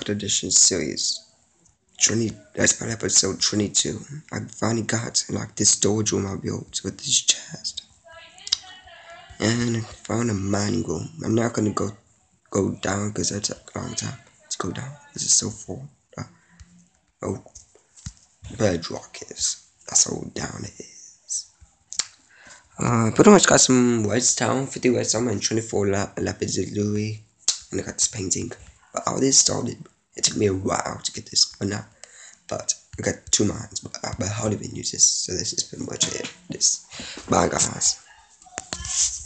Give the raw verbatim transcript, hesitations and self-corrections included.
Pocket Edition series. twenty, that's about episode twenty-two. I finally got like this storage room I built with this chest. And found a mining room. I'm not gonna go go down because that took a long time to go down. This is so full. Uh, oh, bedrock is. That's how down it is. Uh, pretty much got some redstone, fifty redstone and twenty-four lap lapidary. And I got this painting. But all this started, it took me a while to get this, but not. But I got two mines, but, uh, but I hardly even use this, so this is pretty much it. This, bye guys.